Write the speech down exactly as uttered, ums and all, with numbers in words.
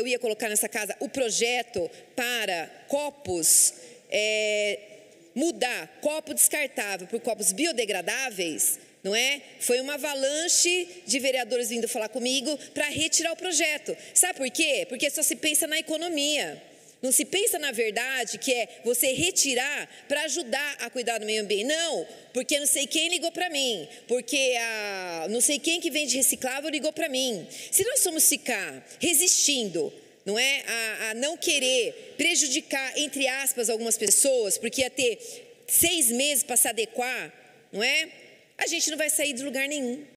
eu ia colocar nessa casa o projeto para copos, é, mudar copo descartável por copos biodegradáveis, não é? Foi uma avalanche de vereadores vindo falar comigo para retirar o projeto. Sabe por quê? Porque só se pensa na economia. Não se pensa na verdade que é você retirar para ajudar a cuidar do meio ambiente. Não, porque não sei quem ligou para mim, porque a, não sei quem que vende reciclável ligou para mim. Se nós somos ficar resistindo, não é, a, a não querer prejudicar, entre aspas, algumas pessoas, porque ia ter seis meses para se adequar, não é? A gente não vai sair de lugar nenhum.